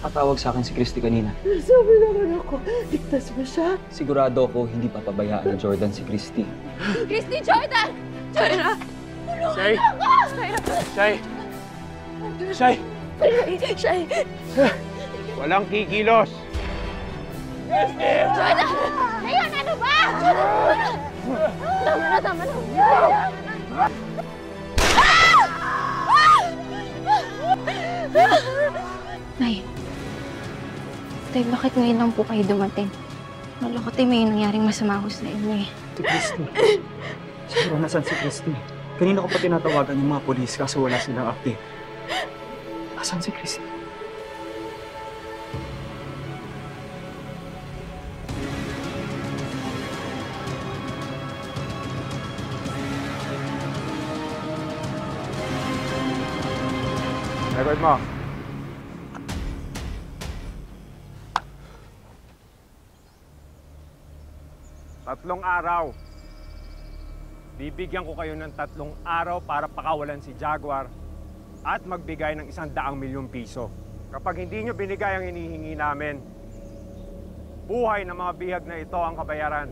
Patawag sa akin si Christy kanina. Sabi naman ako, ligtas ba siya? Sigurado ako hindi papabayaan ni Jordan si Christy. Christy, Jordan! Shaira! Shay! Shay! Shay! Shay! Walang kikilos! Jordan! Ngayon, ano ba? Tama na. Nay, tay, bakit ngayon lang po kayo dumating? Wala ko tayo may nangyaring masama ko sa inyo eh. Si Christy. Siguro nasan si Christy? Kanina ko pa tinatawagan yung mga polis kaso wala silang update. Asan si Christy? Record mo. Tatlong araw. Bibigyan ko kayo ng 3 araw para pakawalan si Jaguar at magbigay ng 100 milyong piso. Kapag hindi nyo binigay ang hinihingi namin, buhay ng mga bihag na ito ang kabayaran.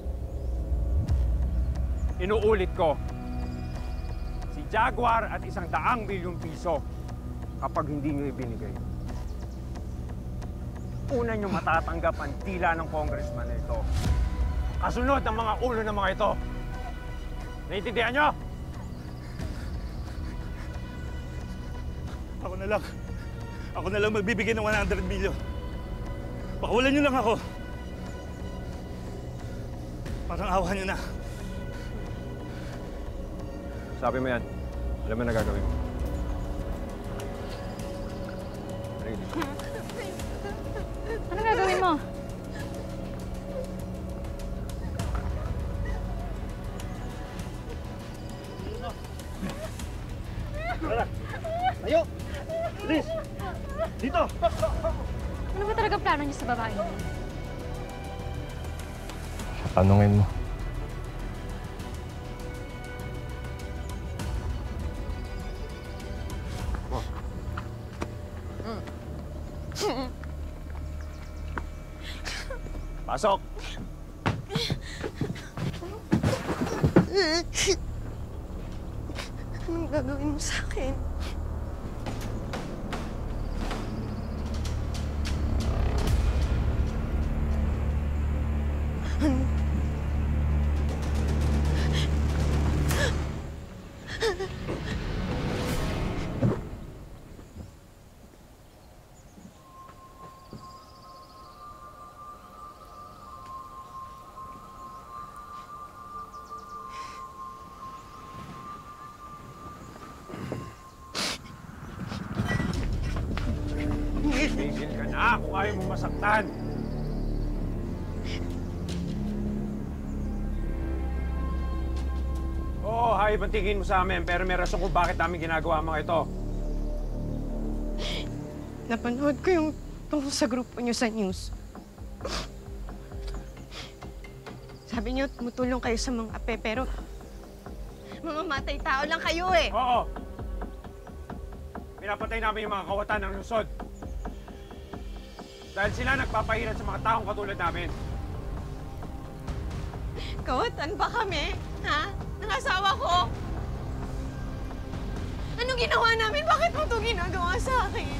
Inuulit ko, si Jaguar at 100 milyong piso kapag hindi nyo ibinigay. Una nyo matatanggap ang tila ng congressman na ito. Kasunod ng mga ulo ng mga ito. Naiintindihan nyo? Ako na lang magbibigay ng 100 milyon. Pakawalan nyo lang ako. Parang awa nyo na. Sabi mo yan. Alam mo na gagawin mo. Ano gagawin mo? Tayo! Liz! Dito! Ano ba talaga plano niyo sa babae niyo? Tanungin mo. Pasok! Anong gagawin mo sa akin? Tigil ka na kung ayaw mo masaktan. Oo, hayop ang tingin mo sa amin, pero may rason kung bakit namin ginagawa ang mga ito. Napanood ko yung tungkol sa grupo niyo sa news. Sabi niyo, tumutulong kayo sa mga ape, pero mga matay tao lang kayo eh. Oo. Pinapatay namin yung mga kawatan ng Luzon. Dahil sila nagpapahirap sa mga taong katulad namin. Kawatan ba kami? Ha? Ng asawa ko? Anong ginawa namin? Bakit mo ito ginagawa sa akin?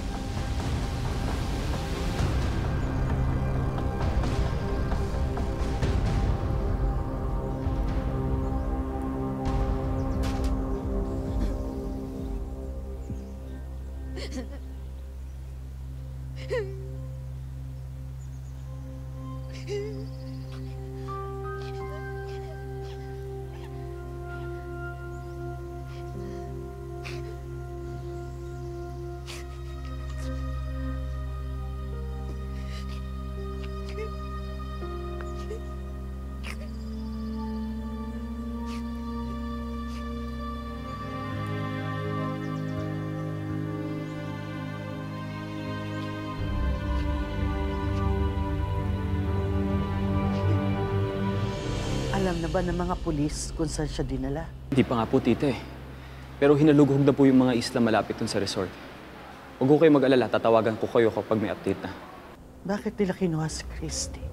Alam na ba ng mga pulis kung saan siya dinala? Hindi pa nga po, tita eh. Pero hinalugog na po yung mga isla malapit dun sa resort. Huwag ko kayo mag-alala, tatawagan ko kayo kapag may update na. Bakit nila kinuha si Christy?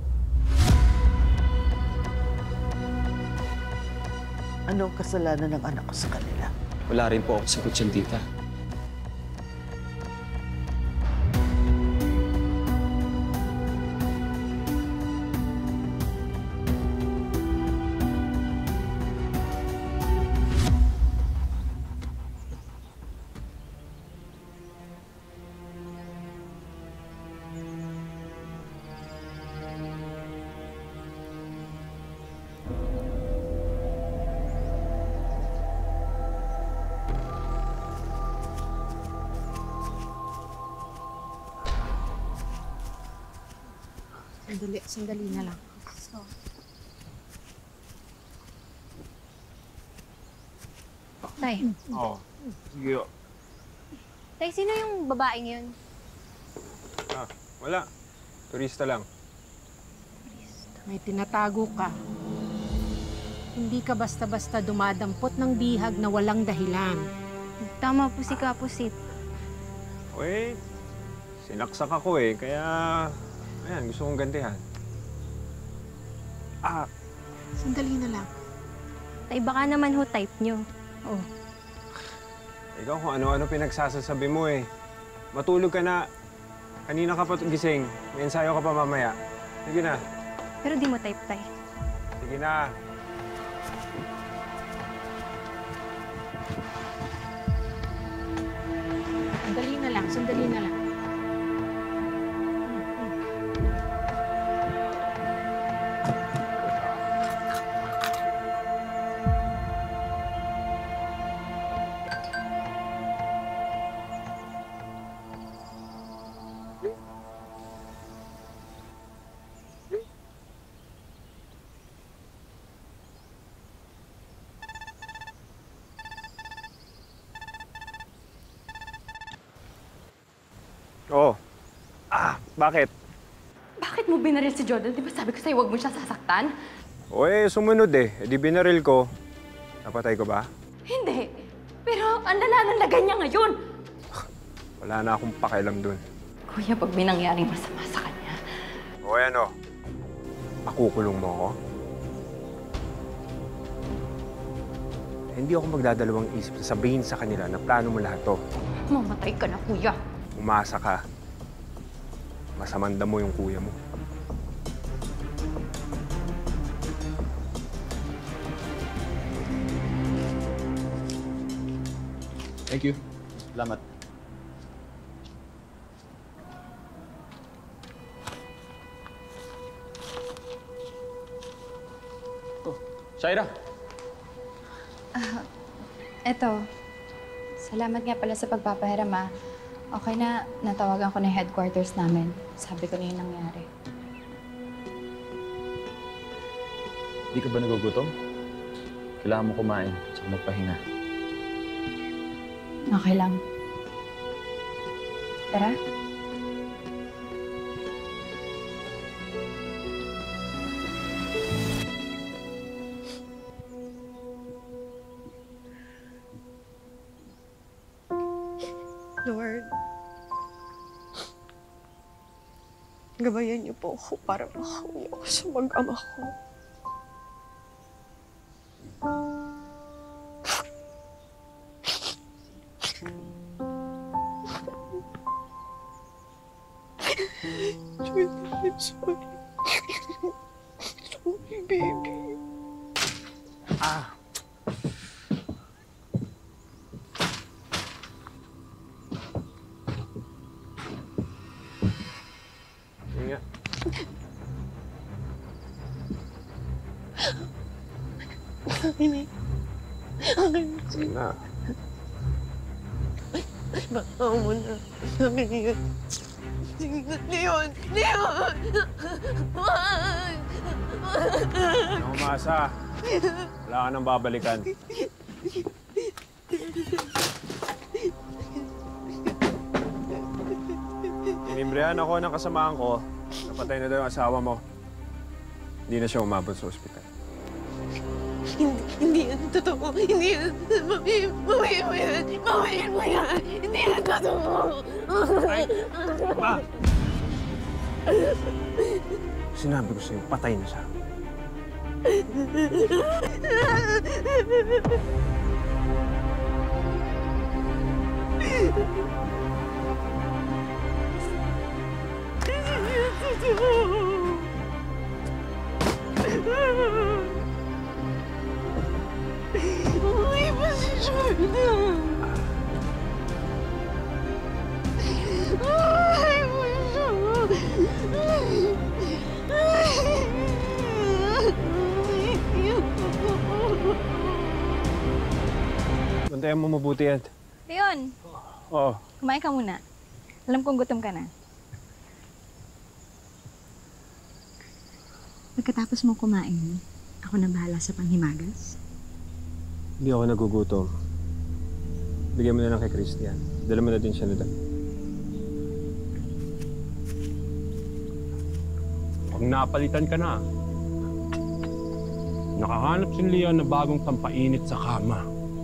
Ano ang kasalanan ng anak ko sa kanila? Wala rin po ako sagot dyan, tita. Sandali na lang. Tay, Oo. Sige. Tay, sino yung babaeng yun? Wala. Turista lang. May tinatago ka. Hindi ka basta-basta dumadampot ng bihag na walang dahilan. Tama po si Kapusit. Uy, sinaksak ako eh. Kaya, ayan, gusto kong gantihan. Sandali na lang. Tay, baka naman ho type nyo. Oh, Ikaw kung ano-ano pinagsasasabi mo eh. Matulog ka na. Kanina ka pa gising. May ensayo ka pa mamaya. Sige na. Pero di mo type, Tay. Sige na. sandali na lang, sandali na lang. Oo. Bakit? Bakit mo binaril si Jordan? Di ba sabi ko sa'yo, huwag mo siya sasaktan? O sumunod eh. Di binaril ko. Napatay ko ba? Hindi. Pero ang lala ng lagay niya ngayon. Wala na akong pakialam dun. Kuya, pag may nangyaring masama sa kanya. O ano? Makukulong mo ako? Hindi ako magdadalawang isip na sabihin sa kanila na plano mo lahat to. Mamatay ka na, kuya. Umasa ka. Masamanda mo yung kuya mo. Thank you. Salamat. Oh, Shaira. Eto, salamat nga pala sa pagpapahiram, ah. Okay na, natawagan ko na yung headquarters namin. Sabi ko na yung nangyari. Di ka ba nagugutom? Kailangan mo kumain, tsaka magpahinga. Okay lang. Tara. Lord, gabayan niyo po ako para makauwi ako sa mag-ama ko. Jordan, I'm sorry. Sorry, baby. Sige nga. Sige na. Bakaw mo na. Sabi niya. Sige na, Leon! Leon! Wag! Ano umasa? Wala ka nang babalikan. Inimbrehan ako ng kasamaan ko. Napatay na daw yung asawa mo. Hindi na siya umabot sa ospital. Hindi yan totoo. Hindi yan. Bawiin mo yan. Bawiin mo yan. Hindi yan totoo. Ay! Pa! Sinabi ko sa'yo, patay na siya. Uy, ba si Jordan? Ay, ba Bantayan mo mabuti yan. Leon, Oo. kumain ka muna. Alam kong gutom ka na. Pagkatapos mo kumain, ako na bahala sa panghimagas. Hindi ako nagugutom. Bigyan mo na lang kay Christian. Dala mo na din siya na. Pag napalitan ka na, nakahanap si Leon na bagong tampainit sa kama.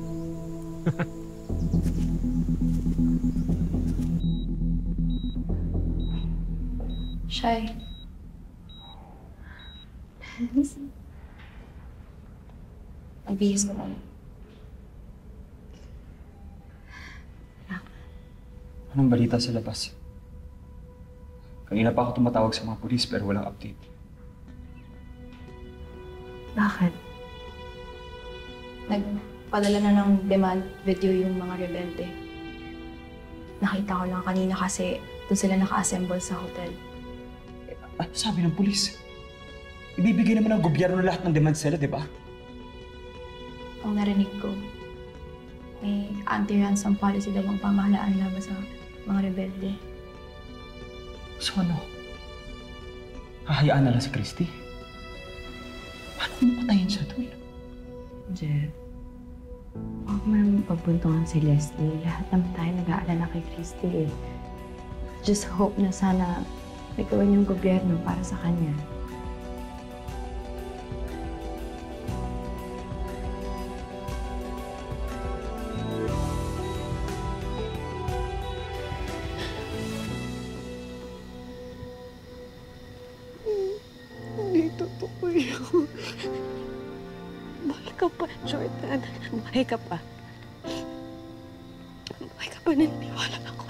Shy. Magbihis ko lang. Anong balita sa labas? Kanina pa ako tumatawag sa mga pulis pero walang update. Bakit? Nagpadala na ng demand video yung mga rebelde. Nakita ko lang kanina kasi doon sila naka-assemble sa hotel. Ano sabi ng pulis? Ibibigay naman ng gobyerno lahat ng demand sila, di ba? Ang narinig ko, may anti-ransom policy daw ang pamahalaan laban sa mga rebelde. So ano? Hahayaan na lang si Christy? Paano kung mapatayin siya doon? Jeff, huwag mo naman pagbuntungan si Leslie. Lahat naman tayo nag-aalala kay Christy eh. Just hope na sana may gawin yung gobyerno para sa kanya. Hindi totoo yun. Buhay ka pa, Jordan. Buhay ka pa. Buhay ka pa, naniniwala ako.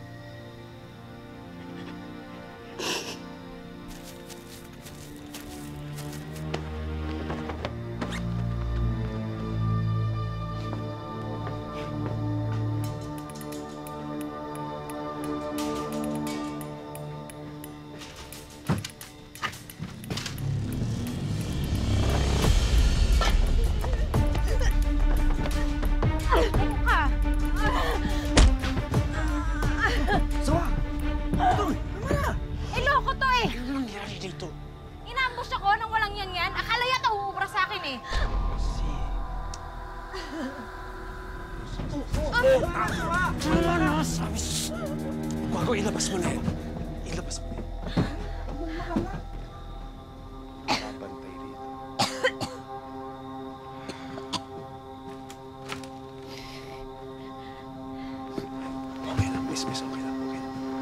Inambush ako nang walang yan. Akala yata uubra sa akin eh. Gago, ilabas mo na yan. Ilabas mo na yan. Babantay rito. Okay lang, miss. Okay lang. Okay.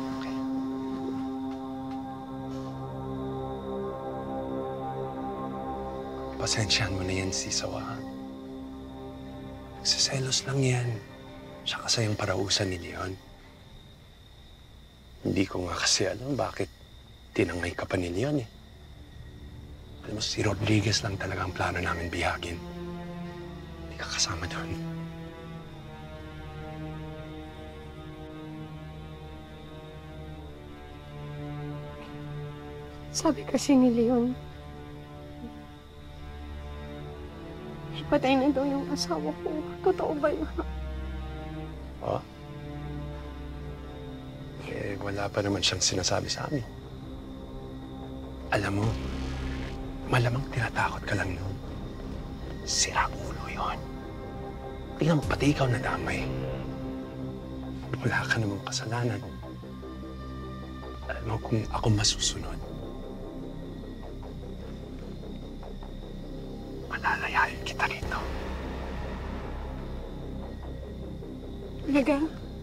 Pasensyahan mo na yan, Sisawa. Nagsiselos lang yan. Siya kasi yung parausan ni Leon. Hindi ko nga kasi alam bakit tinangay ka pa ni Leon eh. Alam mo, si Rodriguez lang talaga ang plano namin bihagin. Hindi ka kasama doon. Sabi kasi ni Leon, ipatay na daw yung asawa ko. Totoo ba yun? Oh? Eh, wala pa naman siyang sinasabi sa amin. Alam mo, malamang tinatakot ka lang yun. Sira ulo yun. Tingnan mo, pati ikaw nadamay. Wala ka namang kasalanan. Alam mo, kung ako masusunod, malalayain kita. Talaga?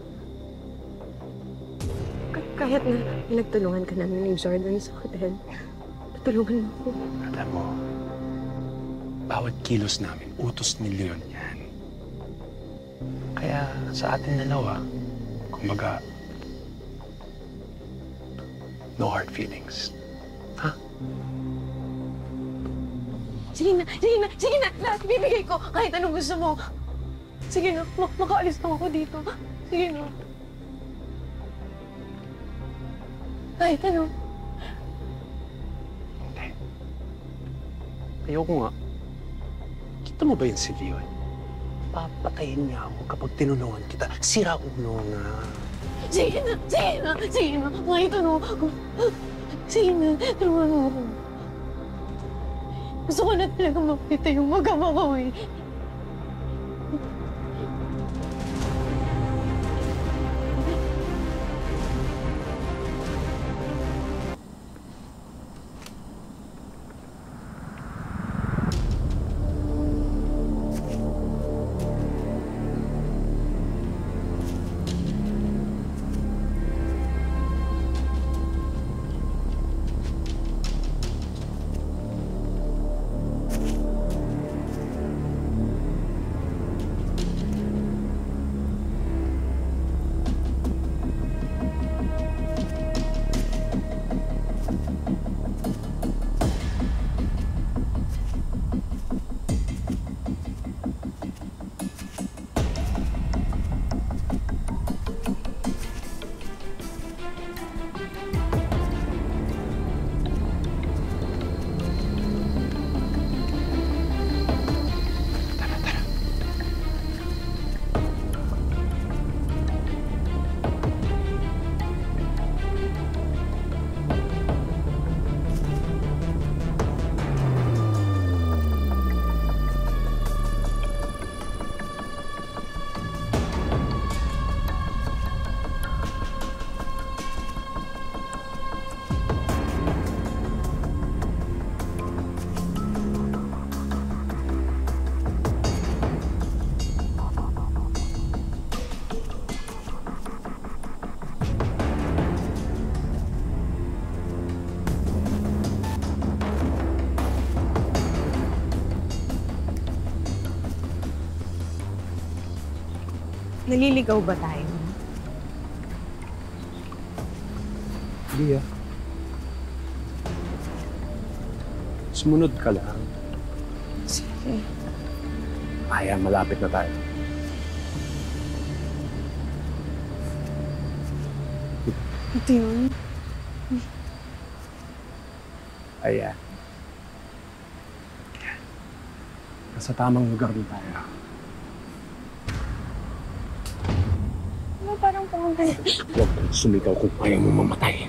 Kahit na nagtulungan ka namin ni Jordan sa hotel, tutulungan mo ako. Alam mo, bawat kilos namin, utos ni Leon yan. Kaya sa atin dalawa, kumbaga, no hard feelings. Ha? Sige na! Lahat bibigay ko kahit anong gusto mo. Sige na, makaalis na ako dito. Sige na. Kahit ano. Hindi. Ayoko nga. Kita mo ba yun si Leon? Papatayin niya ako kapag tinulungan kita. Sira ulo nga. Sige na! Kahit ano. Sige na, tulungan mo ako. Gusto ko na talaga makita yung magama ko eh. Naliligaw ba tayo? Hindi ah. Sumunod ka lang. Sige. Kaya malapit na tayo. Ito yun. Ayan. Nasa tamang lugar din tayo. Ano parang pumunta? Huwag kang sumigaw kung ayaw mo mamatay.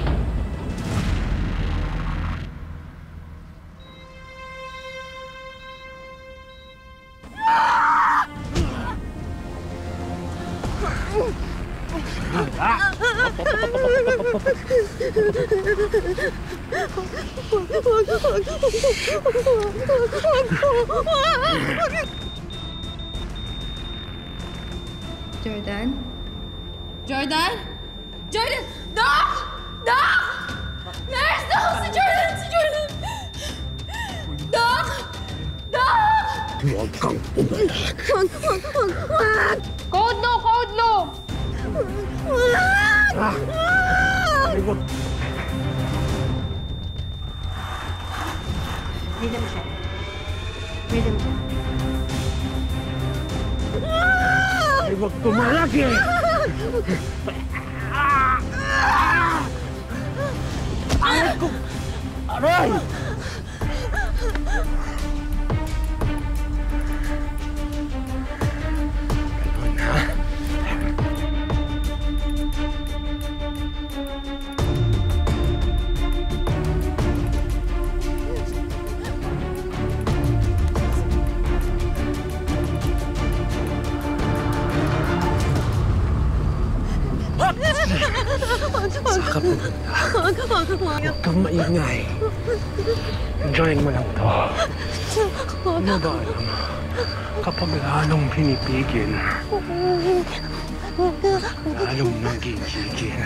Jordan? Jordan? Jordan! Doc! Doc! Nurse! Doc! Si Jordan! Si Jordan! Doc! Doc! Huwag kang umalag. Wag! Code no! Code no! Ay, wag. Rhythm siya. Rhythm siya. Ay, wag tumalag eh! Aray ko! Aray! Ganun ha? Saan ka pumunta? Huwag kang maingay. Enjoyin mo lang to. Ano ba alam? Kapag lalong pinipigil, Lalong nagigigil.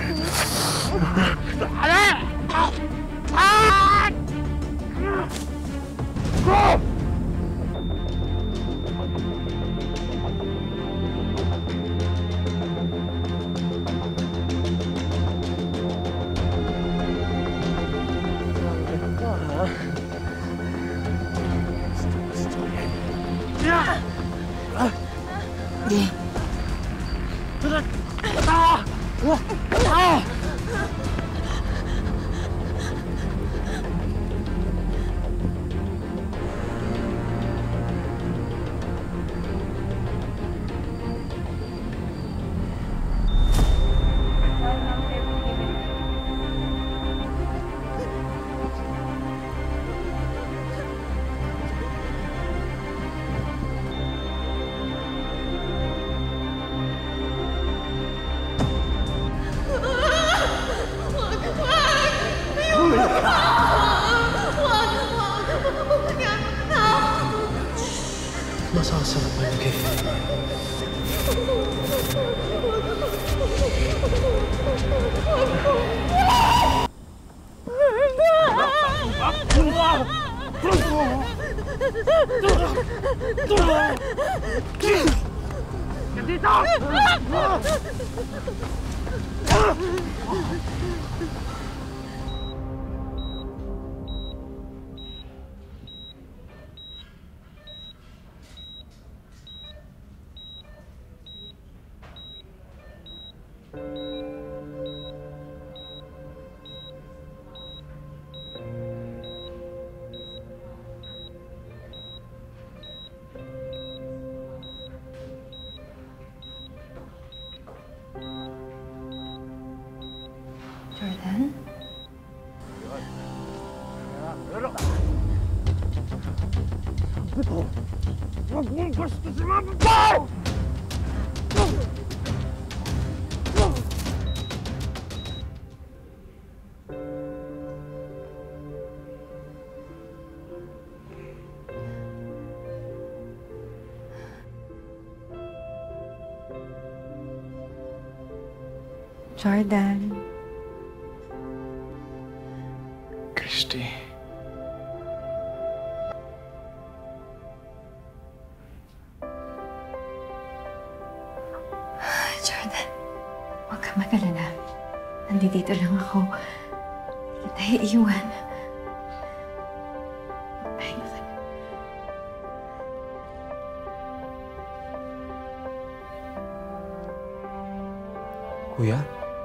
Masasarapan kayo. Jordan? Huwag mong gusto si mga babae! Jordan. Christy. Jordan, huwag ka mag-alala. Nandito lang ako. Hindi tayo iiwan. Magpahinga ka na. Kuya?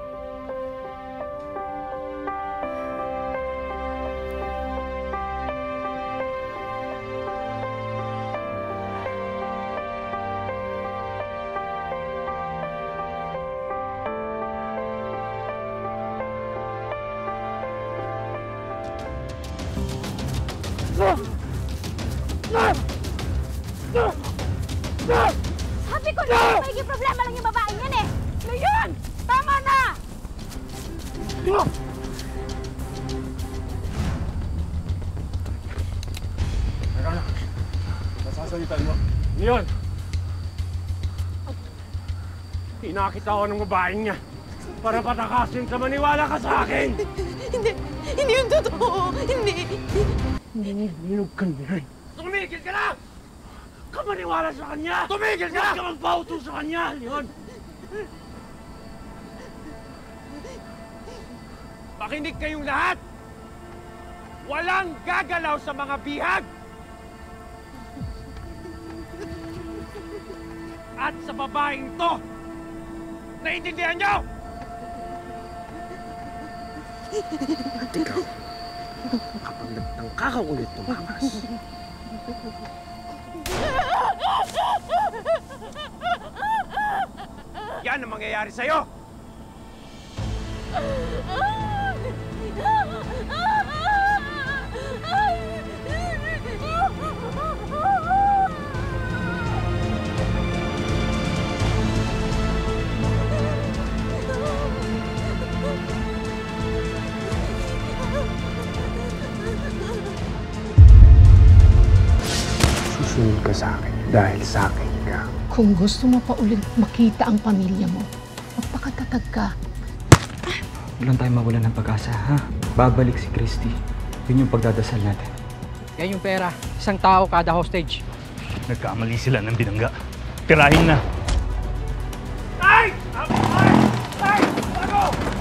Sabi ko na, may problema lang yung babaeng yan eh! Ngayon! Tama na! Teka na. Nasasalitan mo. Ngayon! Pinakita ko ng babaeng niya para patakasin ka, maniwala ka sa akin! Hindi yung totoo! Hindi! Hinog ka na rin. Tumigil ka na! Ka maniwala sa kanya! Tumigil ka! Huwag ka magpauto sa kanya, Leon! Makinig kayong lahat! Walang gagalaw sa mga bihag! At sa babaeng to! Naiintindihan niyo? At ikaw, kapag nagtangka ka ulit tumakas, yan ang mangyayari sa'yo! Susunod ka sa akin dahil sa akin ka. Kung gusto mo pa ulit makita ang pamilya mo, magpakatatag ka. Walang tayo mawalan ng pag-asa, ha? Babalik si Christy. Yun yung pagdadasal natin. Yan yung pera. 1 tao kada hostage. Nagkamali sila ng binangga. Tirahin na. Ay! Ay! Ay! Bago!